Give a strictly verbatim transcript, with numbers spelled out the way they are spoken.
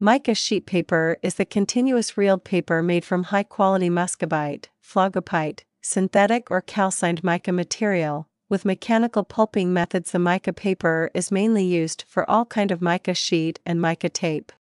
Mica sheet paper is the continuous reeled paper made from high-quality muscovite, Phlogopite, synthetic or calcined mica material. With mechanical pulping methods, the mica paper is mainly used for all kind of mica sheet and mica tape.